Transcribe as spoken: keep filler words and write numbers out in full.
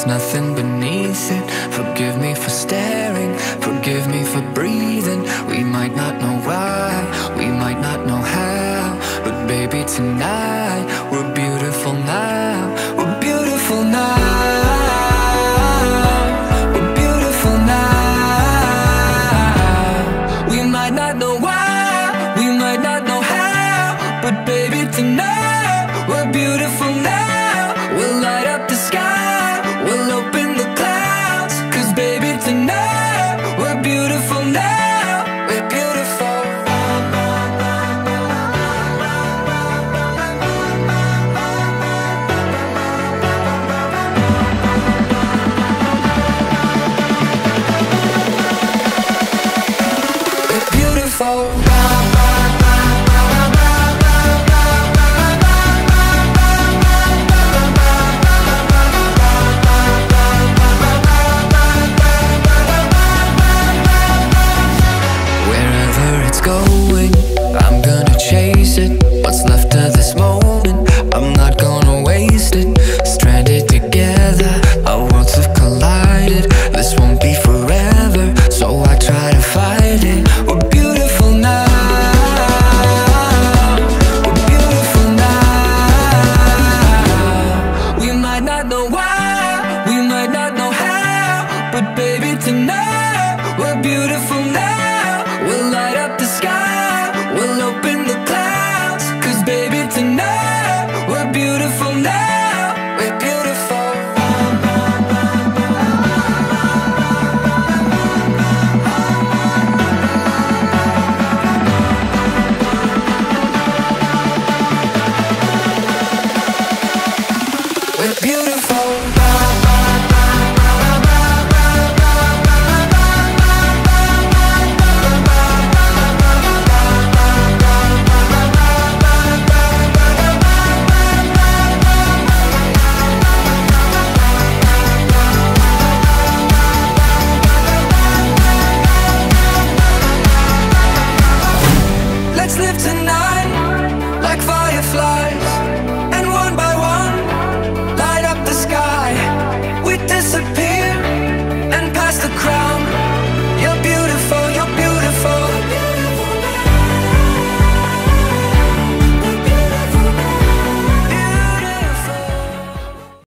there's nothing beneath it. Forgive me for staring, forgive me for breathing. We might not know why, we might not know how, but baby tonight, we're beautiful now. We're beautiful now. We're beautiful now. We might not know why, we might not know how, but baby tonight, we're beautiful now. We'll light up the sky, we'll open the clouds, 'cause baby tonight, we're beautiful now. We're beautiful. We're beautiful. Going, I'm gonna chase it. What's left of this moment, I'm not gonna waste it. Stranded together, our worlds have collided. This won't be forever, so I try to fight it. We're beautiful now. We're beautiful now. We might not know why, we might not know how, but baby tonight, we're beautiful now. We'll light up the sky, we'll open the clouds, 'cause baby tonight, we're beautiful now. We're beautiful. We're beautiful. Let's live tonight like fireflies.